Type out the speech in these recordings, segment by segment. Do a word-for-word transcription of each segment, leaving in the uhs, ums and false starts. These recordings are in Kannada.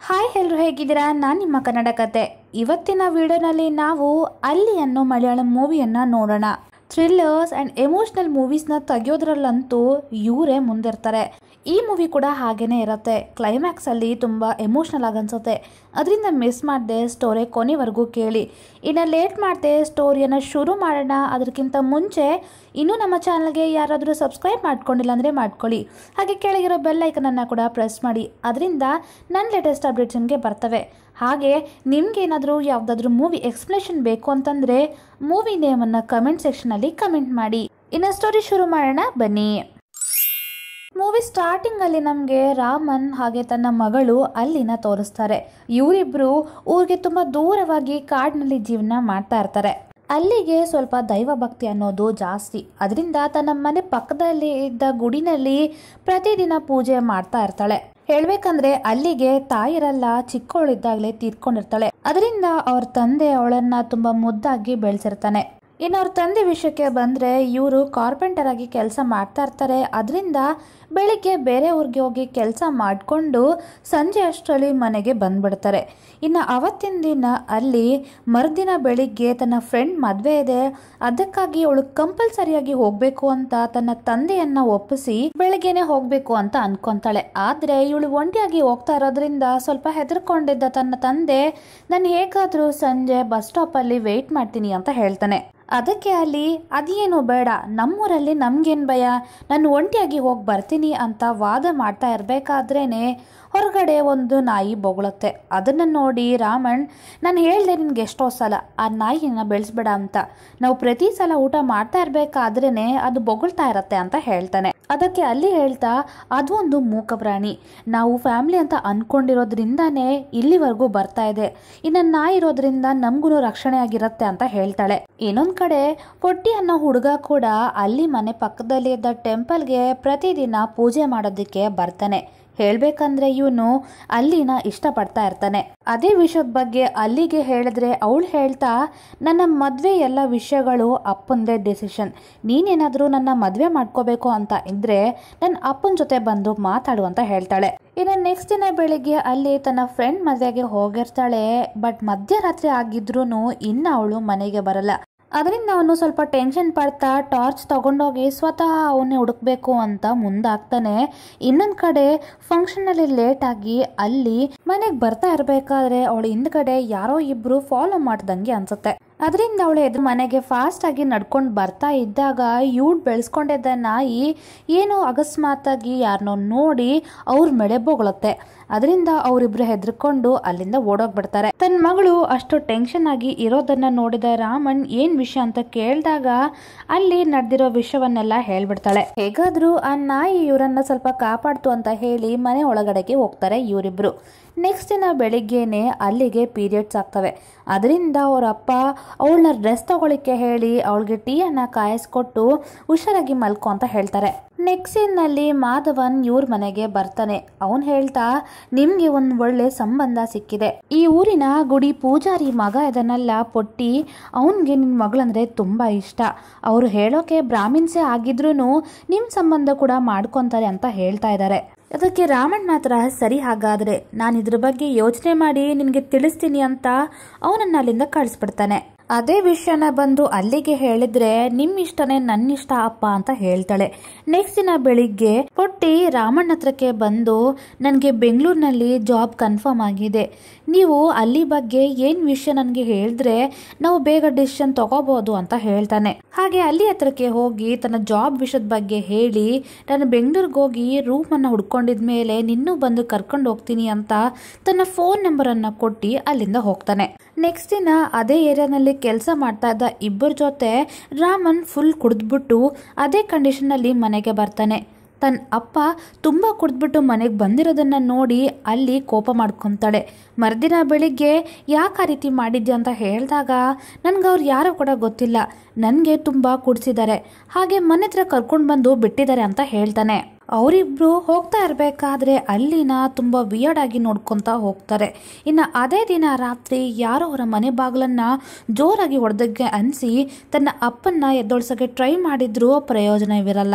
ಹಾಯ್ ಎಲ್ಲರೂ ಹೇಗಿದ್ದೀರಾ? ನಾನು ನಿಮ್ಮ ಕನ್ನಡ ಕತೆ. ಇವತ್ತಿನ ವಿಡಿಯೋನಲ್ಲಿ ನಾವು ಅಲ್ಲಿ ಅನ್ನೋ ಮಲಯಾಳಂ ಮೂವಿಯನ್ನು ನೋಡೋಣ. ಥ್ರಿಲ್ಲರ್ಸ್ ಆ್ಯಂಡ್ ಎಮೋಷ್ನಲ್ ಮೂವೀಸ್ನ ತೆಗೆಯೋದ್ರಲ್ಲಂತೂ ಇವರೇ ಮುಂದಿರ್ತಾರೆ. ಈ ಮೂವಿ ಕೂಡ ಹಾಗೇನೇ ಇರುತ್ತೆ. ಕ್ಲೈಮ್ಯಾಕ್ಸಲ್ಲಿ ತುಂಬ ಎಮೋಷ್ನಲ್ ಆಗಿ ಅನ್ಸುತ್ತೆ. ಅದರಿಂದ ಮಿಸ್ ಮಾಡದೆ ಸ್ಟೋರಿ ಕೊನೆವರೆಗೂ ಕೇಳಿ. ಇನ್ನು ಲೇಟ್ ಮಾಡದೆ ಸ್ಟೋರಿಯನ್ನು ಶುರು ಮಾಡೋಣ. ಅದಕ್ಕಿಂತ ಮುಂಚೆ ಇನ್ನೂ ನಮ್ಮ ಚಾನಲ್ಗೆ ಯಾರಾದರೂ ಸಬ್ಸ್ಕ್ರೈಬ್ ಮಾಡ್ಕೊಂಡಿಲ್ಲ ಅಂದರೆ ಮಾಡ್ಕೊಳ್ಳಿ. ಹಾಗೆ ಕೆಳಗಿರೋ ಬೆಲ್ ಐಕನನ್ನು ಕೂಡ ಪ್ರೆಸ್ ಮಾಡಿ. ಅದರಿಂದ ನನ್ನ ಲೇಟೆಸ್ಟ್ ಅಪ್ಡೇಟ್ಸ್ ನಿಮಗೆ ಬರ್ತವೆ. ಹಾಗೆ ನಿಮಗೇನಾದರೂ ಯಾವುದಾದ್ರೂ ಮೂವಿ ಎಕ್ಸ್ಪ್ಲೇಷನ್ ಬೇಕು ಅಂತಂದರೆ ಮೂವಿ ನೇಮನ್ನು ಕಮೆಂಟ್ ಸೆಕ್ಷನಲ್ಲಿ ಕಮೆಂಟ್ ಮಾಡಿ. ಇನ್ನು ಸ್ಟೋರಿ ಶುರು ಮಾಡೋಣ ಬನ್ನಿ. ಮೂವಿ ಸ್ಟಾರ್ಟಿಂಗ್ ಅಲ್ಲಿ ನಮಗೆ ರಾಮನ್ ಹಾಗೆ ತನ್ನ ಮಗಳು ಅಲ್ಲಿನ ತೋರಿಸ್ತಾರೆ. ಇವರಿಬ್ರು ಊರಿಗೆ ತುಂಬಾ ದೂರವಾಗಿ ಕಾಡಿನಲ್ಲಿ ಜೀವನ ಮಾಡ್ತಾ ಇರ್ತಾರೆ. ಅಲ್ಲಿಗೆ ಸ್ವಲ್ಪ ದೈವ ಭಕ್ತಿ ಅನ್ನೋದು ಜಾಸ್ತಿ. ಅದರಿಂದ ತನ್ನ ಮನೆ ಪಕ್ಕದಲ್ಲಿ ಇದ್ದ ಗುಡಿನಲ್ಲಿ ಪ್ರತಿದಿನ ಪೂಜೆ ಮಾಡ್ತಾ ಇರ್ತಾಳೆ. ಹೇಳ್ಬೇಕಂದ್ರೆ ಅಲ್ಲಿಗೆ ತಾಯಿರಲ್ಲ, ಚಿಕ್ಕವಳಿದ್ದಾಗಲೇ ತೀರ್ಕೊಂಡಿರ್ತಾಳೆ. ಅದರಿಂದ ಅವ್ರ ತಂದೆ ಅವಳನ್ನ ತುಂಬಾ ಮುದ್ದಾಗಿ ಬೆಳೆಸಿರ್ತಾನೆ. ಇನ್ನು ಅವ್ರ ತಂದೆ ವಿಷಯಕ್ಕೆ ಬಂದರೆ ಇವರು ಕಾರ್ಪೆಂಟರ್ ಆಗಿ ಕೆಲಸ ಮಾಡ್ತಾ ಇರ್ತಾರೆ. ಅದರಿಂದ ಬೆಳಿಗ್ಗೆ ಬೇರೆ ಊರಿಗೆ ಹೋಗಿ ಕೆಲಸ ಮಾಡಿಕೊಂಡು ಸಂಜೆ ಅಷ್ಟರಲ್ಲಿ ಮನೆಗೆ ಬಂದ್ಬಿಡ್ತಾರೆ. ಇನ್ನು ಅವತ್ತಿನ ದಿನ ಅಲ್ಲಿ ಮರುದಿನ ಬೆಳಿಗ್ಗೆ ತನ್ನ ಫ್ರೆಂಡ್ ಮದುವೆ ಇದೆ, ಅದಕ್ಕಾಗಿ ಅವಳು ಕಂಪಲ್ಸರಿಯಾಗಿ ಹೋಗಬೇಕು ಅಂತ ತನ್ನ ತಂದೆಯನ್ನ ಒಪ್ಪಿಸಿ ಬೆಳಗ್ಗೆನೆ ಹೋಗಬೇಕು ಅಂತ ಅನ್ಕೊಂತಾಳೆ. ಆದರೆ ಇವಳು ಒಂಟಿಯಾಗಿ ಹೋಗ್ತಾ ಇರೋದ್ರಿಂದ ಸ್ವಲ್ಪ ಹೆದರ್ಕೊಂಡಿದ್ದ ತನ್ನ ತಂದೆ ನಾನು ಹೇಗಾದರೂ ಸಂಜೆ ಬಸ್ ಸ್ಟಾಪಲ್ಲಿ ವೆಯ್ಟ್ ಮಾಡ್ತೀನಿ ಅಂತ ಹೇಳ್ತಾನೆ. ಅದಕ್ಕೆ ಅಲ್ಲಿ ಅದೇನು ಬೇಡ, ನಮ್ಮೂರಲ್ಲಿ ನಮ್ಗೇನು ಭಯ, ನಾನು ಒಂಟಿಯಾಗಿ ಹೋಗಿ ಬರ್ತೀನಿ ಅಂತ ವಾದ ಮಾಡ್ತಾ ಇರಬೇಕಾದ್ರೇನೆ ಹೊರಗಡೆ ಒಂದು ನಾಯಿ ಬೊಗಳುತ್ತೆ. ಅದನ್ನು ನೋಡಿ ರಾಮನ್ ನಾನು ಹೇಳ್ದೆ ನಿನ್ಗೆ ಎಷ್ಟೋ ಸಲ ಆ ನಾಯಿನ ಬೆಳೆಸ್ಬೇಡ ಅಂತ, ನಾವು ಪ್ರತಿ ಸಲ ಊಟ ಮಾಡ್ತಾ ಇರಬೇಕಾದ್ರೇನೆ ಅದು ಬೊಗಳ್ತಾ ಇರತ್ತೆ ಅಂತ ಹೇಳ್ತಾನೆ. ಅದಕ್ಕೆ ಅಲ್ಲಿ ಹೇಳ್ತಾ ಅದು ಒಂದು ಮೂಕ ಪ್ರಾಣಿ, ನಾವು ಫ್ಯಾಮಿಲಿ ಅಂತ ಅನ್ಕೊಂಡಿರೋದ್ರಿಂದಾನೇ ಇಲ್ಲಿವರೆಗೂ ಬರ್ತಾ ಇದೆ, ಇನ್ನು ನಾಯಿ ಇರೋದ್ರಿಂದ ನಮಗೂ ರಕ್ಷಣೆ ಆಗಿರುತ್ತೆ ಅಂತ ಹೇಳ್ತಾಳೆ. ಇನ್ನೊಂದು ಕಡೆ ಪೊಟ್ಟಿ ಅನ್ನೋ ಹುಡುಗ ಕೂಡ ಅಲ್ಲಿ ಮನೆ ಪಕ್ಕದಲ್ಲಿ ಇದ್ದ ಟೆಂಪಲ್ಗೆ ಪ್ರತಿದಿನ ಪೂಜೆ ಮಾಡೋದಕ್ಕೆ ಬರ್ತಾನೆ. ಹೇಳ್ಬೇಕಂದ್ರೆ ಇವನು ಅಲ್ಲಿನ ಇಷ್ಟಪಡ್ತಾ ಇರ್ತಾನೆ. ಅದೇ ವಿಷಯದ ಬಗ್ಗೆ ಅಲ್ಲಿಗೆ ಹೇಳಿದ್ರೆ ಅವಳು ಹೇಳ್ತಾ ನನ್ನ ಮದುವೆ ಎಲ್ಲ ವಿಷಯಗಳು ಅಪ್ಪಂದೇ ಡಿಸಿಷನ್, ನೀನೇನಾದರೂ ನನ್ನ ಮದುವೆ ಮಾಡ್ಕೋಬೇಕು ಅಂತ ಇದ್ರೆ ನನ್ನ ಅಪ್ಪನ ಜೊತೆ ಬಂದು ಮಾತಾಡು ಅಂತ ಹೇಳ್ತಾಳೆ. ಇನ್ನು ನೆಕ್ಸ್ಟ್ ದಿನ ಬೆಳಿಗ್ಗೆ ಅಲ್ಲಿ ತನ್ನ ಫ್ರೆಂಡ್ ಮದುವೆಗೆ ಹೋಗಿರ್ತಾಳೆ. ಬಟ್ ಮಧ್ಯರಾತ್ರಿ ಆಗಿದ್ರೂ ಇನ್ನು ಅವಳು ಮನೆಗೆ ಬರಲ್ಲ. ಅದರಿಂದ ಅವನು ಸ್ವಲ್ಪ ಟೆನ್ಷನ್ ಪಡ್ತಾ ಟಾರ್ಚ್ ತಗೊಂಡೋಗಿ ಸ್ವತಃ ಅವನ್ನೇ ಹುಡುಕ್ಬೇಕು ಅಂತ ಮುಂದಾಗ್ತಾನೆ. ಇನ್ನೊಂದು ಕಡೆ ಫಂಕ್ಷನಲ್ಲಿ ಲೇಟ್ ಆಗಿ ಅಲ್ಲಿ ಮನೆಗೆ ಬರ್ತಾ ಇರಬೇಕಾದ್ರೆ ಅವಳು ಹಿಂದ್ಗಡೆ ಯಾರೋ ಇಬ್ರು ಫಾಲೋ ಮಾಡ್ದಂಗೆ ಅನ್ಸುತ್ತೆ. ಅದರಿಂದ ಅವಳು ಎದು ಮನೆಗೆ ಫಾಸ್ಟ್ ಆಗಿ ನಡ್ಕೊಂಡು ಬರ್ತಾ ಇದ್ದಾಗ ಇವಳು ಬೆಳೆಸ್ಕೊಂಡಿದ್ದ ನಾಯಿ ಏನೋ ಅಕಸ್ಮಾತಾಗಿ ಯಾರನ್ನೋ ನೋಡಿ ಅವ್ರ ಮೇಳೆ ಬೊಗಳುತ್ತೆ. ಅದರಿಂದ ಅವರಿಬ್ರು ಹೆದರ್ಕೊಂಡು ಅಲ್ಲಿಂದ ಓಡೋಗ್ಬಿಡ್ತಾರೆ. ತನ್ನ ಮಗಳು ಅಷ್ಟು ಟೆನ್ಷನ್ ಆಗಿ ಇರೋದನ್ನ ನೋಡಿದ ರಾಮನ್ ಏನ್ ವಿಷಯ ಅಂತ ಕೇಳಿದಾಗ ಅಲ್ಲಿ ನಡೆದಿರೋ ವಿಷಯವನ್ನೆಲ್ಲ ಹೇಳ್ಬಿಡ್ತಾಳೆ. ಹೇಗಾದ್ರೂ ಆ ನಾಯಿ ಇವರನ್ನ ಸ್ವಲ್ಪ ಕಾಪಾಡ್ತು ಅಂತ ಹೇಳಿ ಮನೆ ಒಳಗಡೆಗೆ ಹೋಗ್ತಾರೆ ಇವರಿಬ್ರು. ನೆಕ್ಸ್ಟ್ ದಿನ ಬೆಳಿಗ್ಗೆನೆ ಅಲ್ಲಿಗೆ ಪೀರಿಯಡ್ಸ್ ಆಗ್ತವೆ. ಅದರಿಂದ ಅವ್ರ ಅಪ್ಪ ಅವಳನ್ನ ಡ್ರೆಸ್ ತಗೊಳಿಕ್ಕೆ ಹೇಳಿ ಅವಳಿಗೆ ಟೀಯನ್ನ ಕಾಯಿಸ್ಕೊಟ್ಟು ಹುಷಾರಾಗಿ ಮಲ್ಕೊ ಅಂತ ಹೇಳ್ತಾರೆ. ನೆಕ್ಸ್ಟ್ ಸೀನ್ನಲ್ಲಿ ಮಾಧವನ್ ಇವ್ರ ಮನೆಗೆ ಬರ್ತಾನೆ. ಅವನ್ ಹೇಳ್ತಾ ನಿಮ್ಗೆ ಒಂದ್ ಒಳ್ಳೆ ಸಂಬಂಧ ಸಿಕ್ಕಿದೆ, ಈ ಊರಿನ ಗುಡಿ ಪೂಜಾರಿ ಮಗ ಇದನ್ನೆಲ್ಲ ಪೊಟ್ಟಿ, ಅವನ್ಗೆ ನಿನ್ ಮಗಳಂದ್ರೆ ತುಂಬಾ ಇಷ್ಟ, ಅವ್ರು ಹೇಳೋಕೆ ಬ್ರಾಹ್ಮಿನ್ಸೇ ಆಗಿದ್ರು ನಿಮ್ ಸಂಬಂಧ ಕೂಡ ಮಾಡ್ಕೊಂತಾರೆ ಅಂತ ಹೇಳ್ತಾ ಇದ್ದಾರೆ. ಅದಕ್ಕೆ ರಾಮನ್ ಮಾತ್ರ ಸರಿ, ಹಾಗಾದ್ರೆ ನಾನು ಇದ್ರ ಬಗ್ಗೆ ಯೋಚನೆ ಮಾಡಿ ನಿನಗೆ ತಿಳಿಸ್ತೀನಿ ಅಂತ ಅವನನ್ನ ಅಲ್ಲಿಂದ ಕಳಿಸ್ಬಿಡ್ತಾನೆ. ಅದೇ ವಿಷಯನ ಬಂದು ಅಲ್ಲಿಗೆ ಹೇಳಿದ್ರೆ ನಿಮ್ ಇಷ್ಟನೇ ನನ್ನ ಇಷ್ಟ ಅಪ್ಪ ಅಂತ ಹೇಳ್ತಾಳೆ. ನೆಕ್ಸ್ಟ್ ದಿನ ಬೆಳಿಗ್ಗೆ ಪೊಟ್ಟಿ ರಾಮಣ್ಣ ಹತ್ರಕ್ಕೆ ಬಂದು ನನಗೆ ಬೆಂಗಳೂರಿನಲ್ಲಿ ಜಾಬ್ ಕನ್ಫರ್ಮ್ ಆಗಿದೆ, ನೀವು ಅಲ್ಲಿ ಬಗ್ಗೆ ಏನ್ ವಿಷಯ ನನಗೆ ಹೇಳಿದ್ರೆ ನಾವು ಬೇಗ ಡಿಸಿಷನ್ ತಗೋಬಹುದು ಅಂತ ಹೇಳ್ತಾನೆ. ಹಾಗೆ ಅಲ್ಲಿ ಹತ್ರಕ್ಕೆ ಹೋಗಿ ತನ್ನ ಜಾಬ್ ವಿಷಯದ ಬಗ್ಗೆ ಹೇಳಿ ನಾನು ಬೆಂಗಳೂರಿಗೆ ಹೋಗಿ ರೂಮ್ ಅನ್ನ ಹುಡ್ಕೊಂಡಿದ್ಮೇಲೆ ನಿನ್ನೂ ಬಂದು ಕರ್ಕೊಂಡು ಹೋಗ್ತೀನಿ ಅಂತ ತನ್ನ ಫೋನ್ ನಂಬರ್ ಅನ್ನ ಕೊಟ್ಟು ಅಲ್ಲಿಂದ ಹೋಗ್ತಾನೆ. ನೆಕ್ಸ್ಟ್ ದಿನ ಅದೇ ಏರಿಯಾನಲ್ಲಿ ಕೆಲಸ ಮಾಡ್ತಾ ಇದ್ದ ಇಬ್ಬರ ಜೊತೆ ರಾಮನ್ ಫುಲ್ ಕುಡಿದ್ಬಿಟ್ಟು ಅದೇ ಕಂಡೀಷನ್ ಅಲ್ಲಿ ಮನೆಗೆ ಬರ್ತಾನೆ. ತನ್ನ ಅಪ್ಪ ತುಂಬ ಕುಡಿದ್ಬಿಟ್ಟು ಮನೆಗೆ ಬಂದಿರೋದನ್ನ ನೋಡಿ ಅಲ್ಲಿ ಕೋಪ ಮಾಡ್ಕೊತಾಳೆ. ಮರುದಿನ ಬೆಳಿಗ್ಗೆ ಯಾಕೆ ಆ ರೀತಿ ಮಾಡಿದ್ದೆ ಅಂತ ಹೇಳಿದಾಗ ನನ್ಗೆ ಅವ್ರು ಯಾರೋ ಕೂಡ ಗೊತ್ತಿಲ್ಲ, ನನಗೆ ತುಂಬ ಕುಡಿಸಿದ್ದಾರೆ, ಹಾಗೆ ಮನೆ ಹತ್ರ ಕರ್ಕೊಂಡು ಬಂದು ಬಿಟ್ಟಿದ್ದಾರೆ ಅಂತ ಹೇಳ್ತಾನೆ. ಅವರಿಬ್ರು ಹೋಗ್ತಾ ಇರಬೇಕಾದ್ರೆ ಅಲ್ಲಿನ ತುಂಬ ವಿಯರ್ಡ್ ಆಗಿ ನೋಡ್ಕೊತಾ ಹೋಗ್ತಾರೆ. ಇನ್ನು ಅದೇ ದಿನ ರಾತ್ರಿ ಯಾರೋ ಅವರ ಮನೆ ಬಾಗಿಲನ್ನ ಜೋರಾಗಿ ಹೊಡೆದಕ್ಕೆ ಅನಿಸಿ ತನ್ನ ಅಪ್ಪನ್ನ ಎದ್ದೊಳ್ಸೋಕ್ಕೆ ಟ್ರೈ ಮಾಡಿದ್ರೂ ಪ್ರಯೋಜನವಿರಲ್ಲ.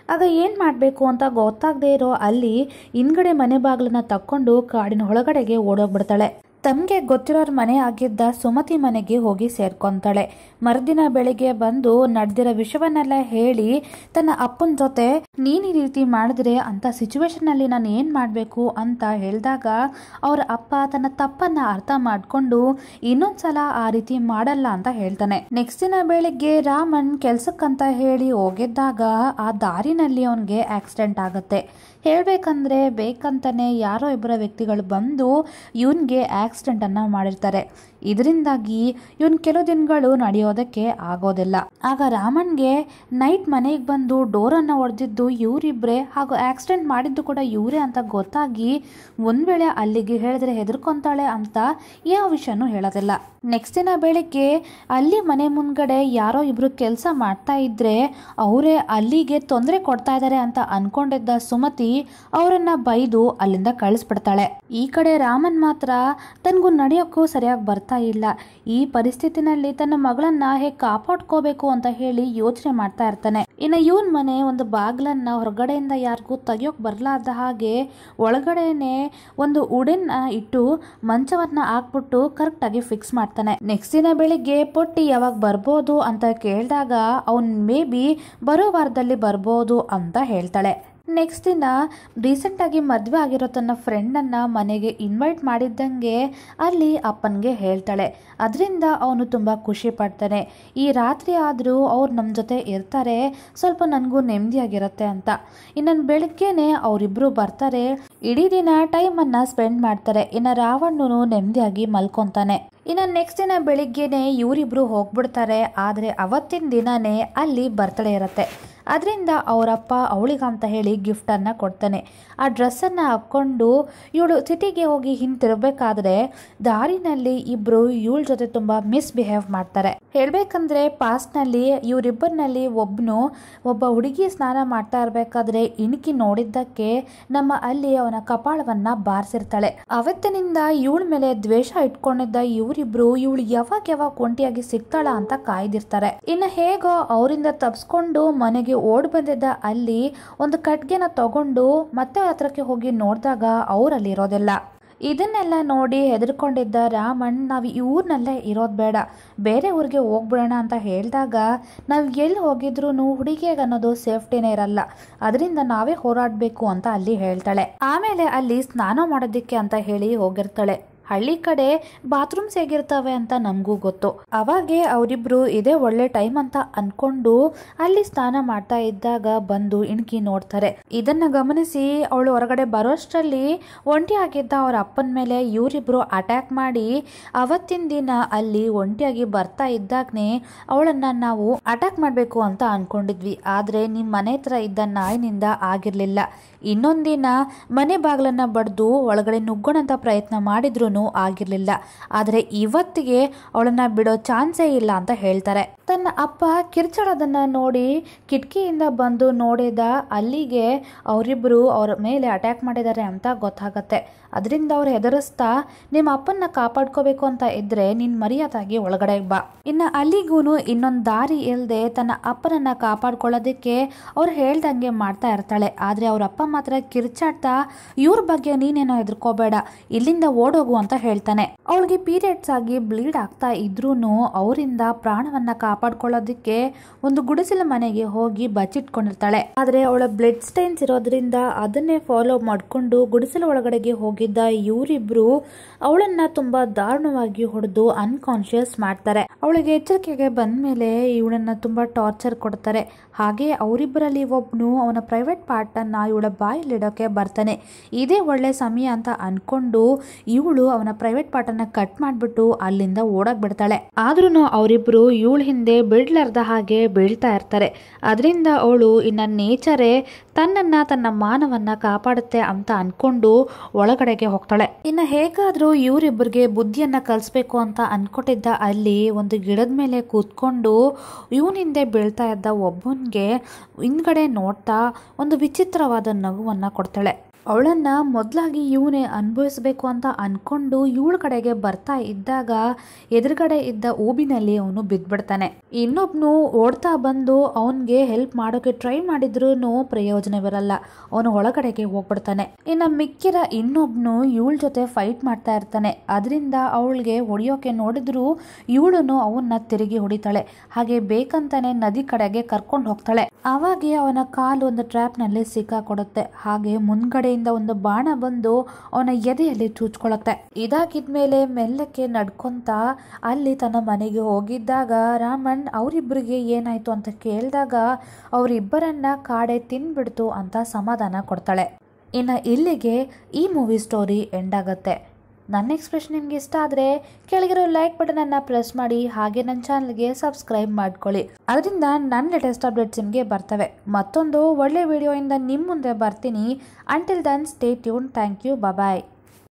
ಆಗ ಏನು ಮಾಡಬೇಕು ಅಂತ ಗೊತ್ತಾಗದೇ ಇರೋ ಅಲ್ಲಿ ಹಿಂದ್ಗಡೆ ಮನೆ ಬಾಗಿಲನ್ನ ತಕ್ಕೊಂಡು ಕಾಡಿನ ಒಳಗಡೆಗೆ ಓಡೋಗ್ಬಿಡ್ತಾಳೆ. ತಮಗೆ ಗೊತ್ತಿರೋರ್ ಮನೆ ಆಗಿದ್ದ ಸುಮತಿ ಮನೆಗೆ ಹೋಗಿ ಸೇರ್ಕೊಂತಾಳೆ. ಮರುದಿನ ಬೆಳಿಗ್ಗೆ ಬಂದು ನಡೆದಿರೋ ವಿಷಯವನ್ನೆಲ್ಲ ಹೇಳಿ ತನ್ನ ಅಪ್ಪನ ಜೊತೆ ನೀನ್ ಈ ರೀತಿ ಮಾಡಿದ್ರೆ ಅಂತ ಸಿಚುವೇಶನ್ ಅಲ್ಲಿ ನಾನು ಏನ್ ಮಾಡ್ಬೇಕು ಅಂತ ಹೇಳಿದಾಗ ಅವ್ರ ಅಪ್ಪ ತನ್ನ ತಪ್ಪನ್ನ ಅರ್ಥ ಮಾಡ್ಕೊಂಡು ಇನ್ನೊಂದ್ಸಲ ಆ ರೀತಿ ಮಾಡಲ್ಲ ಅಂತ ಹೇಳ್ತಾನೆ. ನೆಕ್ಸ್ಟ್ ದಿನ ಬೆಳಿಗ್ಗೆ ರಾಮನ್ ಕೆಲ್ಸಕ್ಕಂತ ಹೇಳಿ ಹೋಗಿದ್ದಾಗ ಆ ದಾರಿನಲ್ಲಿ ಅವನ್ಗೆ ಆಕ್ಸಿಡೆಂಟ್ ಆಗತ್ತೆ. ಹೇಳ್ಬೇಕಂದ್ರೆ ಬೇಕಂತಾನೆ ಯಾರೋ ಇಬ್ಬರ ವ್ಯಕ್ತಿಗಳು ಬಂದು ಇವನ್ಗೆ ಆಕ್ಸಿಡೆಂಟ್ ಅನ್ನ ಮಾಡಿರ್ತಾರೆ. ಇದರಿಂದಾಗಿ ಇವನ್ ಕೆಲವು ದಿನಗಳು ನಡೆಯೋದಕ್ಕೆ ಆಗೋದಿಲ್ಲ. ಆಗ ರಾಮನ್ಗೆ ನೈಟ್ ಮನೆಗೆ ಬಂದು ಡೋರನ್ನು ಹೊಡೆದಿದ್ದು ಇವರಿಬ್ರೆ ಹಾಗೂ ಆಕ್ಸಿಡೆಂಟ್ ಮಾಡಿದ್ದು ಕೂಡ ಇವರೇ ಅಂತ ಗೊತ್ತಾಗಿ ಒಂದ್ ವೇಳೆ ಅಲ್ಲಿಗೆ ಹೇಳಿದ್ರೆ ಹೆದರ್ಕೊಂತಾಳೆ ಅಂತ ಯಾವ ವಿಷಯನೂ ಹೇಳೋದಿಲ್ಲ. ನೆಕ್ಸ್ಟ್ ದಿನ ಬೆಳಿಗ್ಗೆ ಅಲ್ಲಿ ಮನೆ ಮುಂದ್ಗಡೆ ಯಾರೋ ಇಬ್ರು ಕೆಲಸ ಮಾಡ್ತಾ ಇದ್ರೆ ಅವರೇ ಅಲ್ಲಿಗೆ ತೊಂದರೆ ಕೊಡ್ತಾ ಇದ್ದಾರೆ ಅಂತ ಅನ್ಕೊಂಡಿದ್ದ ಸುಮತಿ ಅವರನ್ನ ಬೈದು ಅಲ್ಲಿಂದ ಕಳಿಸ್ಬಿಡ್ತಾಳೆ. ಈ ಕಡೆ ರಾಮನ್ ಮಾತ್ರ ತನ್ಗೂ ನಡೆಯೋಕ್ಕೂ ಸರಿಯಾಗಿ ಬರ್ತಾ ಇಲ್ಲ. ಈ ಪರಿಸ್ಥಿತಿನಲ್ಲಿ ತನ್ನ ಮಗಳನ್ನ ಹೇಗೆ ಕಾಪಾಡ್ಕೋಬೇಕು ಅಂತ ಹೇಳಿ ಯೋಚನೆ ಮಾಡ್ತಾ ಇರ್ತಾನೆ. ಇನ್ನು ಇವನ್ ಮನೆ ಒಂದು ಬಾಗ್ಲನ್ನ ಹೊರಗಡೆಯಿಂದ ಯಾರಿಗೂ ತೆಗಿಯೋಕ್ ಬರ್ಲಾದ ಹಾಗೆ ಒಳಗಡೆನೆ ಒಂದು ಉಡನ್ನ ಇಟ್ಟು ಮಂಚವನ್ನ ಹಾಕ್ಬಿಟ್ಟು ಕರೆಕ್ಟ್ ಆಗಿ ಫಿಕ್ಸ್ ಮಾಡ್ತಾನೆ. ನೆಕ್ಸ್ಟ್ ದಿನ ಬೆಳಿಗ್ಗೆ ಪೊಟ್ಟಿ ಯಾವಾಗ ಬರ್ಬೋದು ಅಂತ ಕೇಳಿದಾಗ ಅವನ್ ಮೇ ಬಿ ಬರೋ ವಾರದಲ್ಲಿ ಬರ್ಬೋದು ಅಂತ ಹೇಳ್ತಾಳೆ. ನೆಕ್ಸ್ಟ್ ದಿನ ರೀಸೆಂಟ್ ಆಗಿ ಮದ್ವೆ ಆಗಿರೋ ತನ್ನ ಫ್ರೆಂಡನ್ನ ಮನೆಗೆ ಇನ್ವೈಟ್ ಮಾಡಿದ್ದಂಗೆ ಅಲ್ಲಿ ಅಪ್ಪನ್ಗೆ ಹೇಳ್ತಾಳೆ. ಅದರಿಂದ ಅವನು ತುಂಬಾ ಖುಷಿ ಪಡ್ತಾನೆ. ಈ ರಾತ್ರಿ ಆದ್ರೂ ಅವ್ರು ನಮ್ಮ ಜೊತೆ ಇರ್ತಾರೆ, ಸ್ವಲ್ಪ ನನಗೂ ನೆಮ್ಮದಿಯಾಗಿರುತ್ತೆ ಅಂತ. ಇನ್ನು ಬೆಳಗ್ಗೆನೆ ಅವರಿಬ್ರು ಬರ್ತಾರೆ. ಇಡೀ ದಿನ ಟೈಮ್ ಅನ್ನ ಸ್ಪೆಂಡ್ ಮಾಡ್ತಾರೆ. ಇನ್ನು ರಾವಣ್ಣನು ನೆಮ್ಮದಿಯಾಗಿ ಮಲ್ಕೊಂತಾನೆ. ಇನ್ನು ನೆಕ್ಸ್ಟ್ ದಿನ ಬೆಳಿಗ್ಗೆನೆ ಇವರಿಬ್ರು ಹೋಗ್ಬಿಡ್ತಾರೆ. ಆದ್ರೆ ಅವತ್ತಿನ ದಿನನೇ ಅಲ್ಲಿ ಬರ್ತಡೇ ಇರುತ್ತೆ. ಅದರಿಂದ ಅವರಪ್ಪ ಅವಳಿಗಂತ ಹೇಳಿ ಗಿಫ್ಟನ್ನು ಕೊಡ್ತಾನೆ. ಆ ಡ್ರೆಸ್ಸನ್ನು ಹಾಕ್ಕೊಂಡು ಇವಳು ಸಿಟಿಗೆ ಹೋಗಿ ಹಿಂತಿರ್ಬೇಕಾದ್ರೆ ದಾರಿನಲ್ಲಿ ಇಬ್ಬರು ಇವಳ ಜೊತೆ ತುಂಬ ಮಿಸ್ಬಿಹೇವ್ ಮಾಡ್ತಾರೆ. ಹೇಳಬೇಕಂದ್ರೆ ಪಾಸ್ಟ್ನಲ್ಲಿ ಇವರಿಬ್ಬರಿನಲ್ಲಿ ಒಬ್ಬನು ಒಬ್ಬ ಹುಡುಗಿ ಸ್ನಾನ ಮಾಡ್ತಾ ಇರಬೇಕಾದ್ರೆ ಇಣುಕಿ ನೋಡಿದ್ದಕ್ಕೆ ನಮ್ಮ ಅಲ್ಲಿ ಅವನ ಕಪಾಳವನ್ನು ಬಾರಿಸಿರ್ತಾಳೆ. ಅವತ್ತಿನಿಂದ ಇವಳ ಮೇಲೆ ದ್ವೇಷ ಇಟ್ಕೊಂಡಿದ್ದ ಇವರಿಬ್ರು ಇವಳು ಯಾವಾಗ ಯಾವಾಗ ಒಂಟಿಯಾಗಿ ಸಿಗ್ತಾಳ ಅಂತ ಕಾಯ್ದಿರ್ತಾರೆ. ಇನ್ನು ಹೇಗೋ ಅವರಿಂದ ತಪ್ಸ್ಕೊಂಡು ಮನೆಗೆ ಓಡ್ ಬಂದಿದ್ದ ಅಲ್ಲಿ ಒಂದು ಕಟ್ಗೆನ ತಗೊಂಡು ಮತ್ತೆ ಹತ್ರಕ್ಕೆ ಹೋಗಿ ನೋಡಿದಾಗ ಅವರಲ್ಲಿ ಇರೋದಿಲ್ಲ. ಇದನ್ನೆಲ್ಲ ನೋಡಿ ಹೆದರ್ಕೊಂಡಿದ್ದ ರಾಮನ್ ನಾವು ಈ ಊರಿನಲ್ಲೇ ಇರೋದು ಬೇಡ, ಬೇರೆ ಊರಿಗೆ ಹೋಗ್ಬಿಡೋಣ ಅಂತ ಹೇಳಿದಾಗ ನಾವು ಎಲ್ಲಿ ಹೋಗಿದ್ರು ಹುಡುಗಿಯಾಗ ಅನ್ನೋದು ಸೇಫ್ಟಿನೇ ಇರಲ್ಲ, ಅದರಿಂದ ನಾವೇ ಹೋರಾಡಬೇಕು ಅಂತ ಅಲ್ಲಿ ಹೇಳ್ತಾಳೆ. ಆಮೇಲೆ ಅಲ್ಲಿ ಸ್ನಾನ ಮಾಡೋದಕ್ಕೆ ಅಂತ ಹೇಳಿ ಹೋಗಿರ್ತಾಳೆ. ಹಳ್ಳಿ ಕಡೆ ಬಾತ್ರೂಮ್ಸ್ ಹೇಗಿರ್ತವೆ ಅಂತ ನಮಗೂ ಗೊತ್ತು. ಅವಾಗೆ ಅವರಿಬ್ರು ಇದೇ ಒಳ್ಳೆ ಟೈಮ್ ಅಂತ ಅನ್ಕೊಂಡು ಅಲ್ಲಿ ಸ್ನಾನ ಮಾಡ್ತಾ ಇದ್ದಾಗ ಬಂದು ಇಣುಕಿ ನೋಡ್ತಾರೆ. ಇದನ್ನ ಗಮನಿಸಿ ಅವಳು ಹೊರಗಡೆ ಬರೋಷ್ಟರಲ್ಲಿ ಒಂಟಿಯಾಗಿದ್ದ ಅವ್ರ ಅಪ್ಪನ ಮೇಲೆ ಇವರಿಬ್ರು ಅಟ್ಯಾಕ್ ಮಾಡಿ ಅವತ್ತಿನ ದಿನ ಅಲ್ಲಿ ಒಂಟಿಯಾಗಿ ಬರ್ತಾ ಇದ್ದಾಗನೇ ಅವಳನ್ನ ನಾವು ಅಟ್ಯಾಕ್ ಮಾಡಬೇಕು ಅಂತ ಅನ್ಕೊಂಡಿದ್ವಿ. ಆದ್ರೆ ನಿಮ್ ಮನೆ ಹತ್ರ ಇದ್ದ ನಾಯಿನಿಂದ ಆಗಿರ್ಲಿಲ್ಲ. ಇನ್ನೊಂದಿನ ಮನೆ ಬಾಗಿಲನ್ನ ಬಡ್ದು ಒಳಗಡೆ ನುಗ್ಗೋಣಂತ ಪ್ರಯತ್ನ ಮಾಡಿದ್ರು ಆಗಿರ್ಲಿಲ್ಲ. ಆದ್ರೆ ಇವತ್ತಿಗೆ ಅವಳನ್ನ ಬಿಡೋ ಚಾನ್ಸೇ ಇಲ್ಲ ಅಂತ ಹೇಳ್ತಾರೆ. ತನ್ನ ಅಪ್ಪ ಕಿರ್ಚಾಡೋದನ್ನ ನೋಡಿ ಕಿಟಕಿಯಿಂದ ಬಂದು ನೋಡಿದ ಅಲ್ಲಿಗೆ ಅವರಿಬ್ರು ಅವ್ರ ಮೇಲೆ ಅಟ್ಯಾಕ್ ಮಾಡಿದ್ದಾರೆ ಅಂತ ಗೊತ್ತಾಗತ್ತೆ. ಅದರಿಂದ ಅವ್ರು ಹೆದರಿಸ್ತಾ ನಿಮ್ಮ ಅಪ್ಪನ್ನ ಕಾಪಾಡ್ಕೋಬೇಕು ಅಂತ ಇದ್ರೆ ನೀನ್ ಮರ್ಯಾದಾಗಿ ಒಳಗಡೆ ಬಾ. ಇನ್ನ ಅಲ್ಲಿಗೂನು ಇನ್ನೊಂದು ದಾರಿ ಇಲ್ಲದೆ ತನ್ನ ಅಪ್ಪನನ್ನ ಕಾಪಾಡ್ಕೊಳ್ಳೋದಕ್ಕೆ ಅವ್ರು ಹೇಳ್ದಂಗೆ ಮಾಡ್ತಾ ಇರ್ತಾಳೆ. ಆದ್ರೆ ಅವ್ರ ಅಪ್ಪ ಮಾತ್ರ ಕಿರ್ಚಾಡ್ತಾ ಇವ್ರ ಬಗ್ಗೆ ನೀನೇನೋ ಹೆದರ್ಕೋಬೇಡ, ಇಲ್ಲಿಂದ ಓಡೋಗು ಅಂತ ಹೇಳ್ತಾನೆ. ಅವಳಿಗೆ ಪೀರಿಯಡ್ಸ್ ಆಗಿ ಬ್ಲೀಡ್ ಆಗ್ತಾ ಇದ್ರೂನು ಅವರಿಂದ ಪ್ರಾಣವನ್ನ ಕಾಪಾಡ್ಕೊಳ್ಳೋದಕ್ಕೆ ಒಂದು ಗುಡಿಸಲ ಮನೆಗೆ ಹೋಗಿ ಬಚ್ಚಿಟ್ಕೊಂಡಿರ್ತಾಳೆ. ಆದ್ರೆ ಅವಳ ಬ್ಲಡ್ ಸ್ಟೈನ್ಸ್ ಇರೋದ್ರಿಂದ ಅದನ್ನೇ ಫಾಲೋ ಮಾಡ್ಕೊಂಡು ಗುಡಿಸಲ ಒಳಗಡೆಗೆ ಹೋಗಿದ್ದ ಇವರಿಬ್ರು ಅವಳನ್ನ ತುಂಬಾ ದಾರುಣವಾಗಿ ಹೊಡೆದು ಅನ್ಕಾನ್ಶಿಯಸ್ ಮಾಡ್ತಾರೆ. ಅವಳಿಗೆ ಎಚ್ಚರಿಕೆಗೆ ಬಂದ್ಮೇಲೆ ಇವಳನ್ನ ತುಂಬಾ ಟಾರ್ಚರ್ ಕೊಡ್ತಾರೆ. ಹಾಗೆ ಅವರಿಬ್ಬರಲ್ಲಿ ಒಬ್ನು ಅವನ ಪ್ರೈವೇಟ್ ಪಾರ್ಟ್ ಅನ್ನ ಇವಳ ಬಾಯಲ್ಲಿಡೋಕೆ ಬರ್ತಾನೆ. ಇದೇ ಒಳ್ಳೆ ಸಮಯ ಅಂತ ಅನ್ಕೊಂಡು ಇವಳು ಅವನ ಪ್ರೈವೇಟ್ ಪಾರ್ಟ್ ಅನ್ನ ಕಟ್ ಮಾಡ್ಬಿಟ್ಟು ಅಲ್ಲಿಂದ ಓಡಕ್ ಬಿಡ್ತಾಳೆ. ಆದ್ರೂ ಅವರಿಬ್ರು ಇವಳ ಹಿಂದೆ ಬಿಡ್ಲಾರ್ದ ಹಾಗೆ ಬೀಳ್ತಾ ಇರ್ತಾರೆ. ಅದರಿಂದ ಅವಳು ಇನ್ನ ನೇಚರೇ ತನ್ನನ್ನ ತನ್ನ ಮಾನವನ್ನ ಕಾಪಾಡುತ್ತೆ ಅಂತ ಅನ್ಕೊಂಡು ಒಳಗಡೆಗೆ ಹೋಗ್ತಾಳೆ. ಇನ್ನು ಹೇಗಾದ್ರೂ ಇವರಿಬ್ಬರಿಗೆ ಬುದ್ಧಿಯನ್ನ ಕಲಿಸ್ಬೇಕು ಅಂತ ಅನ್ಕೊಟ್ಟಿದ್ದ ಅಲ್ಲಿ ಒಂದು ಗಿಡದ ಮೇಲೆ ಕೂತ್ಕೊಂಡು ಇವನಿಂದೆ ಬೀಳ್ತಾ ಇದ್ದ ಒಬ್ಬನ್ಗೆ ಹಿಂದ್ಗಡೆ ನೋಡ್ತಾ ಒಂದು ವಿಚಿತ್ರವಾದ ನಗುವನ್ನ ಕೊಡ್ತಾಳೆ. ಅವಳನ್ನು ಮೊದಲಾಗಿ ಇವನೇ ಅನುಭವಿಸ್ಬೇಕು ಅಂತ ಅಂದ್ಕೊಂಡು ಇವಳ ಕಡೆಗೆ ಬರ್ತಾ ಇದ್ದಾಗ ಎದುರುಗಡೆ ಇದ್ದ ಊಬಿನಲ್ಲಿ ಅವನು ಬಿದ್ದುಬಿಡ್ತಾನೆ. ಇನ್ನೊಬ್ನು ಓಡ್ತಾ ಬಂದು ಅವನಿಗೆ ಹೆಲ್ಪ್ ಮಾಡೋಕೆ ಟ್ರೈ ಮಾಡಿದ್ರೂ ಪ್ರಯೋಜನವಿರಲ್ಲ, ಅವನು ಒಳಗಡೆಗೆ ಹೋಗ್ಬಿಡ್ತಾನೆ. ಇನ್ನು ಮಿಕ್ಕಿರ ಇನ್ನೊಬ್ನು ಇವಳ ಜೊತೆ ಫೈಟ್ ಮಾಡ್ತಾ ಇರ್ತಾನೆ. ಅದರಿಂದ ಅವಳಿಗೆ ಹೊಡಿಯೋಕೆ ನೋಡಿದ್ರು ಇವಳು ಅವನ್ನ ತಿರುಗಿ ಹೊಡಿತಾಳೆ. ಹಾಗೆ ಬೇಕಂತಾನೆ ನದಿ ಕಡೆಗೆ ಕರ್ಕೊಂಡು ಹೋಗ್ತಾಳೆ. ಅವಾಗೆ ಅವನ ಕಾಲು ಒಂದು ಟ್ರ್ಯಾಪ್ನಲ್ಲಿ ಸಿಕ್ಕಾಕೊಡುತ್ತೆ. ಹಾಗೆ ಮುಂದ್ಗಡೆಯಿಂದ ಒಂದು ಬಾಣ ಬಂದು ಅವನ ಎದೆಯಲ್ಲಿ ಚೂಚ್ಕೊಳ್ಳುತ್ತೆ. ಇದಾಗಿದ್ಮೇಲೆ ಮೆಲ್ಲಕ್ಕೆ ನಡ್ಕೊಂತ ಅಲ್ಲಿ ತನ್ನ ಮನೆಗೆ ಹೋಗಿದ್ದಾಗ ರಾಮನ್ ಅವರಿಬ್ಬರಿಗೆ ಏನಾಯ್ತು ಅಂತ ಕೇಳಿದಾಗ ಅವರಿಬ್ಬರನ್ನ ಕಾಡೆ ತಿನ್ಬಿಡ್ತು ಅಂತ ಸಮಾಧಾನ ಕೊಡ್ತಾಳೆ. ಇನ್ನು ಇಲ್ಲಿಗೆ ಈ ಮೂವಿ ಸ್ಟೋರಿ ಎಂಡ್ ಆಗುತ್ತೆ. ನನ್ನ ಎಕ್ಸ್ಪ್ರೆಷನ್ ನಿಮ್ಗೆ ಇಷ್ಟ ಆದರೆ ಕೆಳಗಿರೋ ಲೈಕ್ ಬಟನನ್ನು ಪ್ರೆಸ್ ಮಾಡಿ, ಹಾಗೆ ನನ್ನ ಚಾನಲ್ಗೆ ಸಬ್ಸ್ಕ್ರೈಬ್ ಮಾಡ್ಕೊಳ್ಳಿ. ಅದರಿಂದ ನನ್ನ ಲೇಟೆಸ್ಟ್ ಅಪ್ಡೇಟ್ಸ್ ನಿಮಗೆ ಬರ್ತವೆ. ಮತ್ತೊಂದು ಒಳ್ಳೆ ವಿಡಿಯೋಯಿಂದ ನಿಮ್ಮ ಮುಂದೆ ಬರ್ತೀನಿ. Until then stay tune. Thank you. Bye.